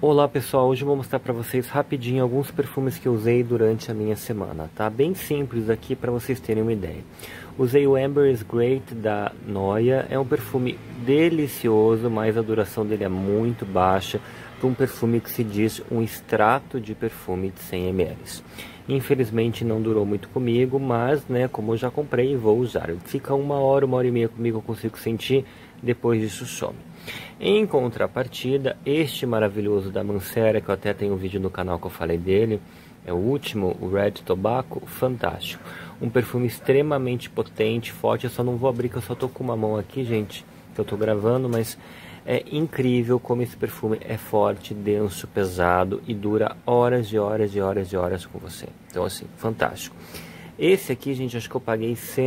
Olá pessoal, hoje eu vou mostrar para vocês rapidinho alguns perfumes que eu usei durante a minha semana, tá? Bem simples aqui para vocês terem uma ideia. Usei o Amber is Great da Noia, é um perfume delicioso, mas a duração dele é muito baixa, para um perfume que se diz um extrato de perfume de 100 ml. Infelizmente não durou muito comigo, mas né, como eu já comprei, vou usar. Fica uma hora e meia comigo, eu consigo sentir, depois disso some. Em contrapartida, este maravilhoso da Mancera, que eu até tenho um vídeo no canal que eu falei dele, é o último, o Red Tobacco, fantástico. Um perfume extremamente potente, forte. Eu só não vou abrir, que eu só tô com uma mão aqui, gente, que eu tô gravando, mas é incrível como esse perfume é forte, denso, pesado e dura horas e horas e horas e horas com você. Então assim, fantástico. Esse aqui, gente, acho que eu paguei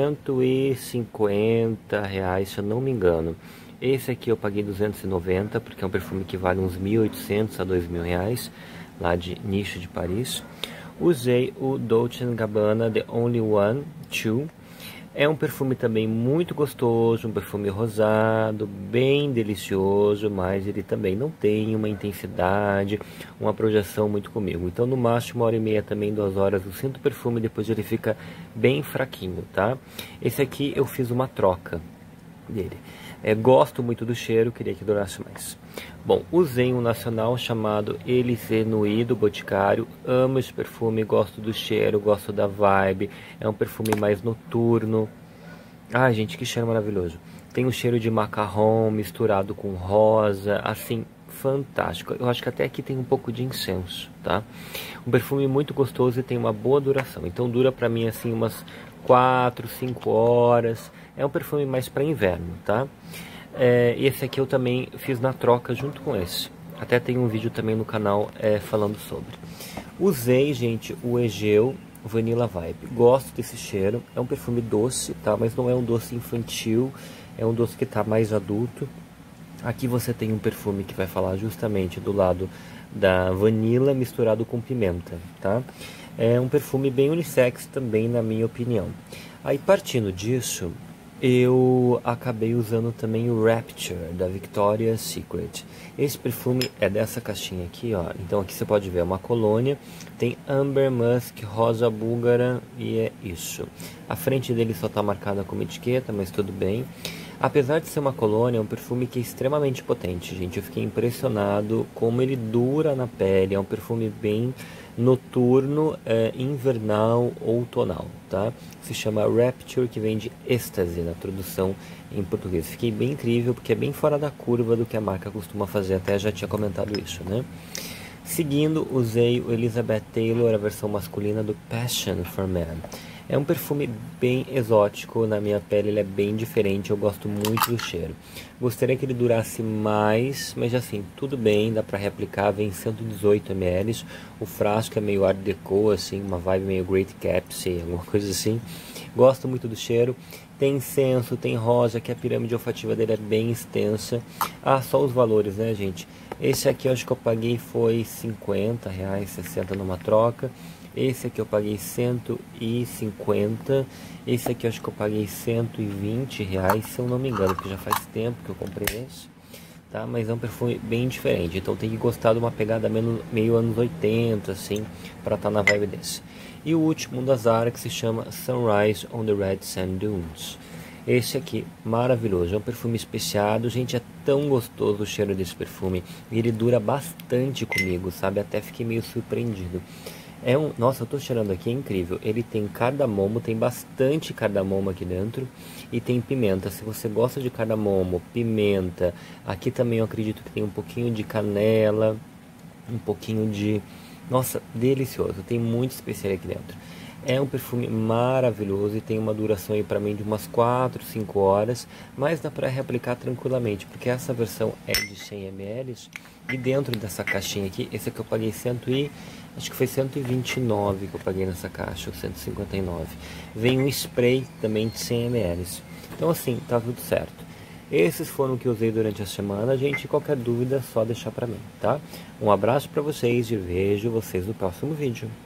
R$150, se eu não me engano. Esse aqui eu paguei 290, porque é um perfume que vale uns 1.800 a R$2.000, lá de nicho de Paris. Usei o Dolce & Gabbana The Only One 2. É um perfume também muito gostoso, um perfume rosado, bem delicioso, mas ele também não tem uma intensidade, uma projeção muito comigo. Então no máximo 1h30 também, 2 horas eu sinto o perfume, depois ele fica bem fraquinho, tá? Esse aqui eu fiz uma troca dele. Gosto muito do cheiro, queria que durasse mais. Bom, usei um nacional chamado Élysée Nuit do Boticário. Amo esse perfume, gosto do cheiro, gosto da vibe. É um perfume mais noturno. Ai, gente, que cheiro maravilhoso. Tem um cheiro de macarrão misturado com rosa, assim, fantástico. Eu acho que até aqui tem um pouco de incenso, tá? Um perfume muito gostoso e tem uma boa duração. Então dura pra mim assim umas 4, 5 horas. É um perfume mais para inverno, tá? Esse aqui eu também fiz na troca junto com esse. Até tem um vídeo também no canal falando sobre. Usei, gente, o Egeu Vanilla Vibe. Gosto desse cheiro. É um perfume doce, tá? Mas não é um doce infantil. É um doce que tá mais adulto. Aqui você tem um perfume que vai falar justamente do lado da vanilla misturado com pimenta, tá? É um perfume bem unissex também, na minha opinião. Aí partindo disso, eu acabei usando também o Rapture da Victoria's Secret. Esse perfume é dessa caixinha aqui, ó. Então aqui você pode ver, é uma colônia, tem Amber Musk, rosa búlgara e é isso. A frente dele só tá marcada como etiqueta, mas tudo bem. Apesar de ser uma colônia, é um perfume que é extremamente potente, gente. Eu fiquei impressionado como ele dura na pele. É um perfume bem noturno, invernal, outonal, tá? Se chama Rapture, que vem de êxtase na tradução em português. Fiquei bem incrível, porque é bem fora da curva do que a marca costuma fazer. Até já tinha comentado isso, né? Seguindo, usei o Elizabeth Taylor, a versão masculina do Passion for Man. É um perfume bem exótico, na minha pele ele é bem diferente, eu gosto muito do cheiro. Gostaria que ele durasse mais, mas assim, tudo bem, dá pra reaplicar, vem 118 ml. O frasco é meio art deco, assim, uma vibe meio Great Capsule, alguma coisa assim. Gosto muito do cheiro. Tem incenso, tem rosa, que a pirâmide olfativa dele é bem extensa. Ah, só os valores, né, gente? Esse aqui eu acho que eu paguei foi R$50, 60 numa troca. Esse aqui eu paguei 150. Esse aqui eu acho que eu paguei R$120, se eu não me engano, porque já faz tempo que eu comprei esse, tá? Mas é um perfume bem diferente, então tem que gostar de uma pegada meio anos 80, assim, para estar na vibe desse. E o último da Zara, que se chama Sunrise on the Red Sand Dunes. Esse aqui, maravilhoso, é um perfume especiado, gente, é tão gostoso o cheiro desse perfume. E ele dura bastante comigo, sabe? Até fiquei meio surpreendido. Nossa, eu tô cheirando aqui, é incrível. Ele tem cardamomo, tem bastante cardamomo aqui dentro. E tem pimenta, se você gosta de cardamomo, pimenta. Aqui também eu acredito que tem um pouquinho de canela, um pouquinho de... Nossa, delicioso, tem muito especial aqui dentro. É um perfume maravilhoso e tem uma duração aí pra mim de umas 4, 5 horas, mas dá pra reaplicar tranquilamente, porque essa versão é de 100 ml e dentro dessa caixinha aqui, esse aqui eu paguei acho que foi 129 que eu paguei nessa caixa, ou 159. Vem um spray também de 100 ml. Então assim, tá tudo certo. Esses foram o que eu usei durante a semana, gente. Qualquer dúvida é só deixar pra mim, tá? Um abraço pra vocês e vejo vocês no próximo vídeo.